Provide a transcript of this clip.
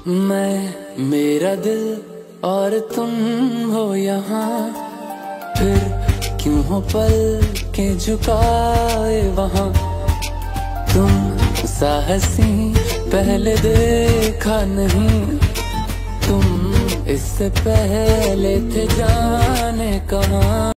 मैं, मेरा दिल और तुम हो यहाँ, फिर क्यों हो पल के झुकाए वहाँ। तुम साहसी पहले देखा नहीं, तुम इससे पहले थे जाने कहाँ।